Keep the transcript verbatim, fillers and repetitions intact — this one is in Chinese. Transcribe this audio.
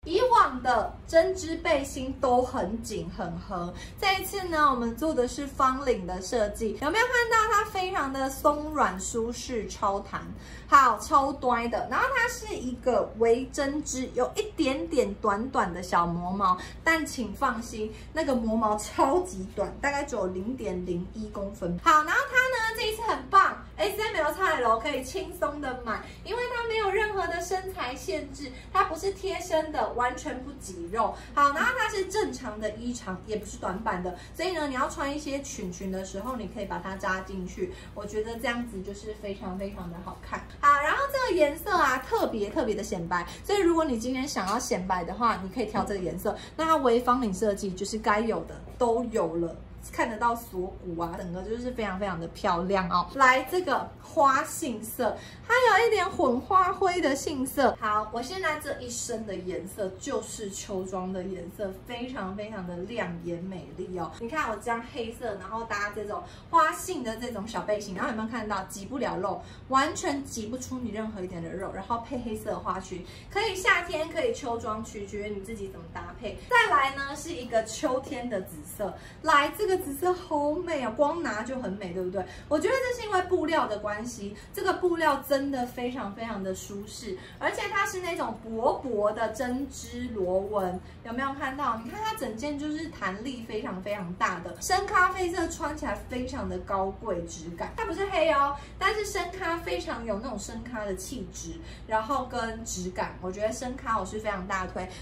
以往的针织背心都很紧很合，这一次呢，我们做的是方领的设计，有没有看到它非常的松软舒适、超弹，好超端的。然后它是一个微针织，有一点点短短的小磨毛，但请放心，那个磨毛超级短，大概只有零点零一公分。好，然后它呢这一次很棒 ，S M L 叉 L 可以轻松的买，因为它没有任何的身材限制，它不是贴身的。 完全不挤肉，好，然后它是正常的衣长，也不是短版的，所以呢，你要穿一些裙裙的时候，你可以把它扎进去，我觉得这样子就是非常非常的好看。好，然后这个颜色啊，特别特别的显白，所以如果你今天想要显白的话，你可以挑这个颜色。那它微方领设计就是该有的都有了。 看得到锁骨啊，整个就是非常非常的漂亮哦。来，这个花杏色，它有一点混花灰的杏色。好，我现在这一身的颜色就是秋装的颜色，非常非常的亮眼美丽哦。你看我这样黑色，然后搭这种花杏的这种小背心，然后有没有看到挤不了肉，完全挤不出你任何一点的肉，然后配黑色的花裙，可以夏天可以秋装，取决于你自己怎么搭配。再来呢是一个秋天的紫色，来这个。 紫色好美啊，光拿就很美，对不对？我觉得这是因为布料的关系，这个布料真的非常非常的舒适，而且它是那种薄薄的针织螺纹，有没有看到？你看它整件就是弹力非常非常大的，深咖啡色穿起来非常的高贵质感。它不是黑哦，但是深咖非常有那种深咖的气质，然后跟质感，我觉得深咖我是非常大推。